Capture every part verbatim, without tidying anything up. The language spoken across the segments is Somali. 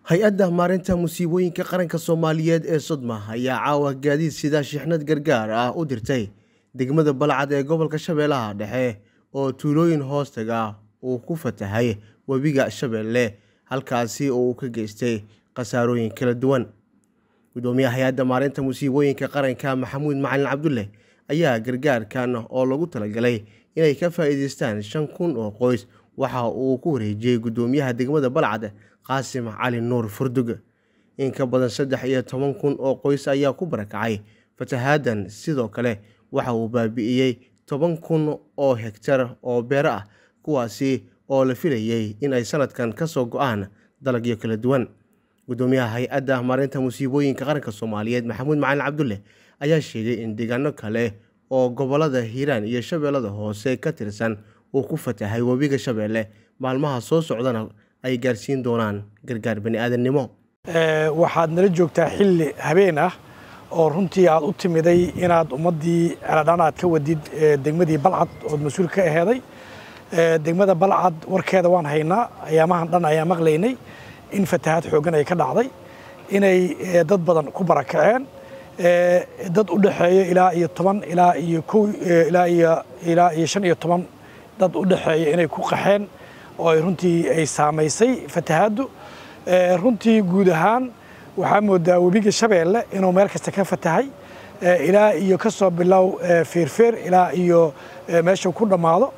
hay-adda maareynta musiibooyinka qaranka Soomaaliyeed ee Sodma ayaa caawa gaadiid sida shixnad gargaar ah u dirtay degmada Balcad ee gobolka Shabeellaha Dhexe oo tuulooyin hoostaga uu ku fatahay webiga Shabeelle halkaasi oo uu ka geystay khasaarooyin kala duwan. Gudoomiyaha hay-adda maareynta musiibooyinka qaranka Maxamuud Macalin Cabdulle ayaa gargaarkan oo lagu talagalay inay ka faa'iideystaan shan kun oo qoys waxa uu ku wareejiyay gudoomiyaha degmada Balcad Qaasim Cali Nuur Furdug. In ka badan saddex iyo toban kun oo qoys ayaa ku barakacay fatahaaddan, sidoo kale waxa uu baabi'iyay toban kun oo hektar oo beero ah kuwaasi oo la filayay in ay sanadkan ka soo go'aan dalagyo kala duwan. Gudoomiyaha hay-adda maareynta musiibooyinka qaranka Soomaaliyeed Maxamuud Macalin Cabdulle ayaa sheegay in deegaano kale oo gobolada Hiiraan iyo Shabeellada Hoose ka tirsan uu ku fatahay webiga Shabeelle maalmaha soo socdana ay gaarsiin doonaan gargaar bani'aadamnimo. ee waxaad nala joogtaa xilli habeen ah oo runtii aad u timiday inaad ummadii aladaan aad ka wadid degmadii Balcad oo mas'uul ka aheeday. ee degmada Balcad warkeeda waan haynaa, ayaamahan dhan ayaa maqlaynay in fatahaad xoogan ay ka dhacday, inay dad badan ku barakaceen, ee dad u dhaxeeyo ilaa iyo toban ilaa iyo kow ilaa iyo ilaa iyo shan iyo toban dad u dhaxeeyo inay ku qaxeen oo ay runtii ay saamaysay fatahaaddu. ee runtii guud ahaan waxaa moodaa webiga Shabeelle inuu meel kasta ka fatahay, ilaa iyo ka soo bilow feerfeer ilaa iyo meesha ku dhamaado.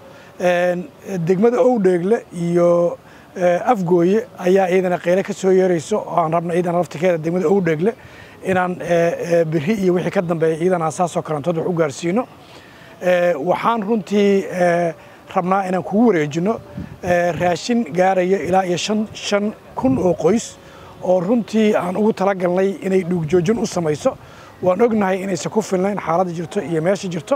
degmada Owdheegle iyo Afgooye ayaa iyadana qeylo ka soo yeerayso oo aan rabno iyadana lafteeda degmada Owdheegle inaan biri iyo wixii ka dambeeyay iyadana asaasoo karantood wax u gaarsiino. waxaan runtii rabnaa inaan kugu wareejino raashin gaaraya ilaa iyo shan kun oo qoys oo runtii aan ugu talagalnay inay dhuug joojin u samayso. waan ognahay inaysan ku filnayn xaaladda jirto iyo meesha jirto.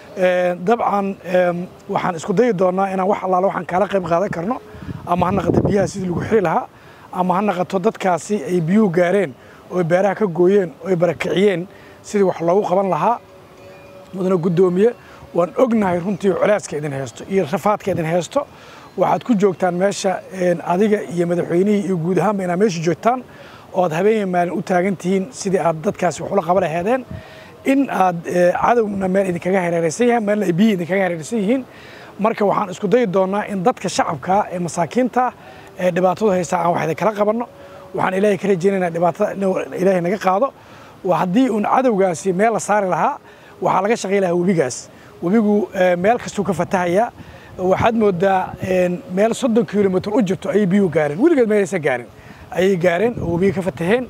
dabcan waxaan isku dayi doonaa inaan wax allaale waxaan kala qayb qaadan karno, ama ha noqoto biyaha sidii lagu xiri lahaa, ama ha noqoto dadkaasi ay biyuhu gaareen oo beeraha ka gooyeen oo barakiciyeen sidii wax loogu qaban lahaa. mudana gudoomiye, waan ognahay runtii culeyska idin haysto iyo rafaadka idin haysto. waxaad ku joogtaan meesha adiga iyo madaxweynihii iyo guud ahaanba inaad meesha joogtaan oo aad habeen maalin u taagan tihiin sidii aad dadkaasi wax ula qaban lahaydeen, in aad cadowna meel idinkaga hareeraysan yahay, meelna ay biyihi idinkaga hareeraysan yihiin. marka waxaan isku dayi doonaa in dadka shacabka ee masaakiinta ee dhibaatadu haysta aan wax idinkala qabanno. waxaan ilaahay ka rajaynaynaa dhibaatada ilaahay naga qaado. waa haddii uun cadowgaasi meel la saari lahaa waxaa laga shaqay lahaa webigaas. webigu meel kastuu ka fatahayaa. waxaad moodaa meel soddon kilomitir u jirto ayay biyuhu gaareen, weligeed meelaysa gaarin ayay gaareen oo webiga ka fataheen.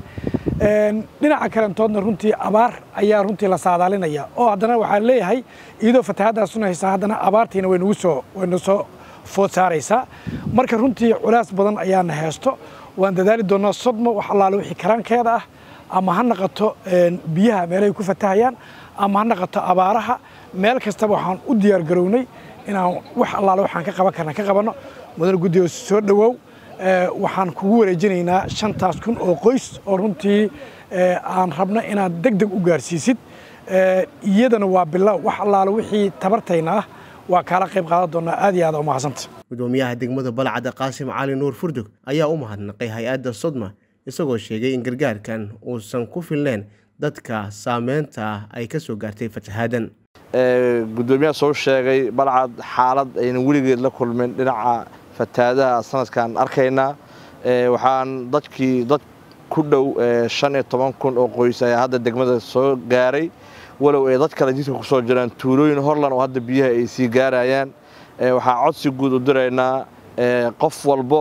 dhinaca kalentoodna runtii abaar ayaa runtii la saadaalinaya oo haddana waxaa leeyahay iyadoo fatahaaddaasuna haysaa haddana abaartiina way nagu soo way nagu soo food saaraysaa. marka runtii culays badan ayaana haysto. waan dadaali doonaa Sodma wax allaale wixii karaankeeda ah, ama ha noqoto biyaha meelay ku fatahayaan, ama ha noqoto abaaraha. meel kastaba waxaan u diyaar garownay inaan wax allaale waxaan ka qaban karna ka qabanno. mudane guddiga soo dhawow, waxaan kugu wareejinaynaa shantaas kun oo qoys oo runtii aan rabno inaad degdeg u gaarsiisid. iyadana waa bilow, wax allaale wixii tabartayna ah waa kala qayb qaadan doonaa. aad iyo aad u mahadsantahay. Gudoomiyaha degmada Balcad Qaasim Cali Nuur Furdug ayaa u mahadnaqay hay-adda Sodma isagoo sheegay in gargaarkan uusan ku filnayn dadka saameynta ay ka soo gaartay fatahaaddan. gudoomiyaha soo sheegay Balcad xaalad ayna weligeed la kulmin dhinaca fatahaadaha sanadkan arkaynaa. waxaan dadkii dad ku dhow shan iyo toban kun oo qoys ayaa hadda degmada soo gaaray, walow ay dad kale jidka ku soo jiraan tuulooyin horlan oo hadda biyaha ay sii gaarayaan. waxaa codsi guud u diraynaa qof walbo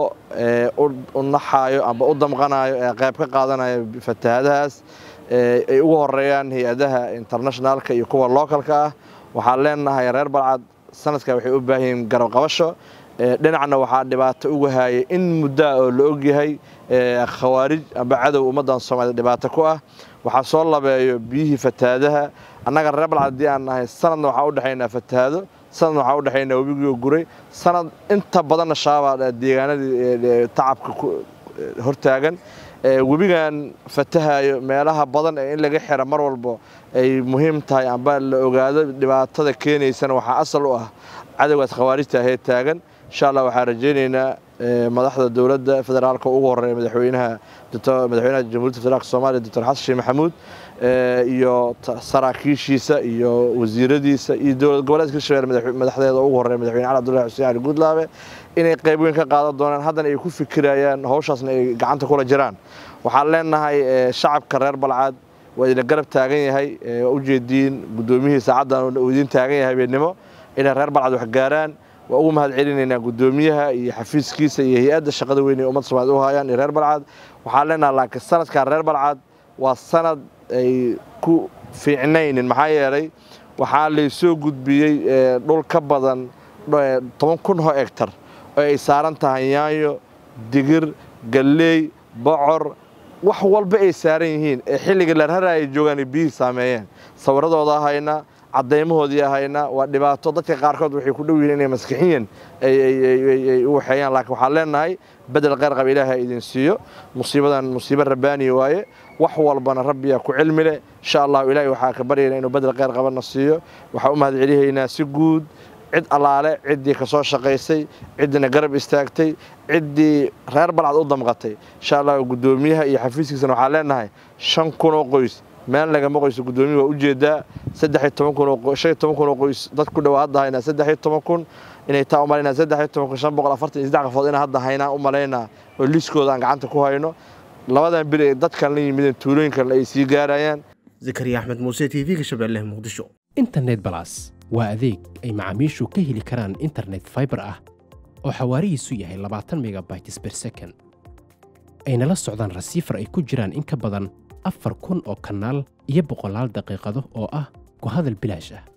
u naxaayo amba u damqanayo ee qayb ka qaadanaya fatahaadahaas ay ugu horeeyaan hay-adaha internationalka iyo kuwa localka ah. waxaan leenahay reer Balcad sanadka waxay u baahan yihiin garab qabasho. dhinacna waxaa dhibaato uga hayay in muddo oo la og yahay khawaarij amba cadow ummadan Soomaaliyeed dhibaato ku ah. waxaa soo labeeyo biyihii fatahaadaha. annaga reer Balcad haddii aan nahay sanadna waxaa u dhexaynaa fatahaado, sanadna waxaa u dhexaynaa webigii guray, sanad inta badanna shabaab deegaanadii tacabka hortaagan. webigan fatahayo meelaha badan ee in laga xiro mar walba ay muhiim tahay amba la ogaado dhibaatada keenaysana waxaa asal u ah cadowgaas khawaarijta ah ee taagan. insha allah waxaan rajaynaynaa madaxda dowladda federaalka ugu horeeya madaxweynaha madaxweynaha jamhuuriyadda federaalka soomaaliya doctor xasan sheekh maxamuud iyo saraakiishiisa iyo wasiiradiisa iyo dowlad goboleedka Hirshabelle madaxdeeda ugu horeeya madaxweyne cali cabdullaahi xuseen cali guudlaabe inay qayb weyn ka qaadan doonaan haddana ay ku fikirayaan hawshaasna ay gacanta kula jiraan waxaan leenahay shacabka reer Balcad waa idin garab taagan yahay u jeediin gudoomiyihii saacaddan uu idin taagan yahay habeenimo inay reer Balcad wax gaaraan waa ugu mahad celinaynaa gudoomiyaha iyo xafiiskiisa iyo hay'adda shaqada weyn ee ummadda Soomaaliyeed u hayaan reer Balcad waxaan leenahay laakiin sanadkan reer Balcad waa sanad ay ku fiicnaynin maxaa yeelay waxaa la soo gudbiyay dhul ka badan toban kun oo hektar oo ay saaran tahay yaanyo digir galley bocor wax walba ay saaran yihiin ee xilliga la raraayay joogan biyo saameeyeen sawiradooda hayna cadeymahoodii ahayna waa dhibaato dadka qaarkood waxay ku dhow yihiin inay maskaxiyan ay ay u waxayaan laakiin waxaan leenahay بدل غير قبيلها إذن سيو مصيبة مصيبة ربانية واي وحول بنا ربي أكو علم له إن شاء الله إلهي وحاك بري لأنه بدل غير قبلنا السيو وحوم هذا عليه ناس جود عد الله عليه عدي كسر شقيسي عدنا قرب استاكتي عدي غير بلعض قدام غطي إن شاء الله قدوميها يحفيزك سنو حالنا هاي شن كونو قيس ما لقى مقيس قدومي وأوجد سدح التمكن شيء التمكن وقيس ضد كل واحد هنا سدح التمكن inay taa u maleynaa saddex iyo toban kun shan boqol afartan iyo saddex qofood in hadda haynaa u maleynaa oo liiskooda aan gacanta ku hayno labadan bir ee dadkan la yimid tuulooyinka ay sii gaarayaan Zakariya Axmed Muuse T V-ga Shabeelle Muqdisho Internet Plus waa adeeg ay macaamiishu ka heli karaan internet fiber ah oo xawaarihiisu yahay labaatan megabytes per second ayna la socdaan rasiifar ay ku jiraan in ka badan afar kun oo kanaal iyo boqolaal daqiiqado oo ah ku hadal bilaash ah